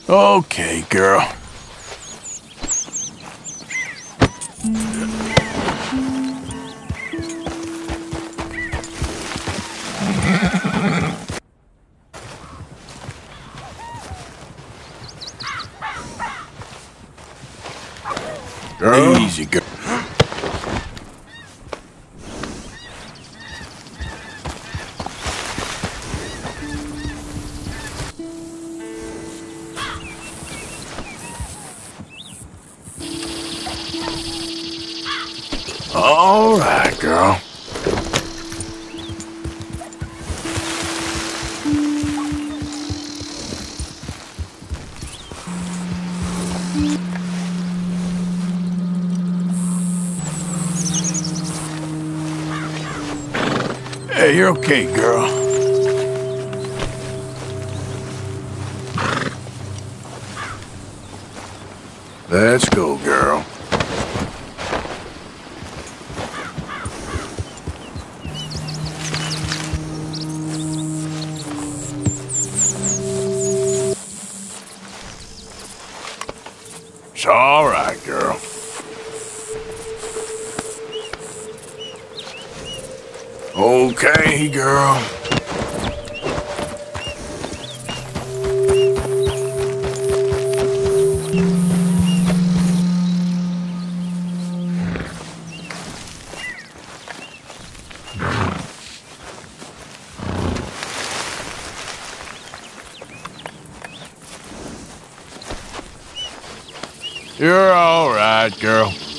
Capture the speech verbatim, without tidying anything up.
Okay, girl. Girl. Easy, girl. All right, girl. Hey, you're okay, girl. Let's go, girl. It's all right, girl. Okay, girl. You're all right, girl.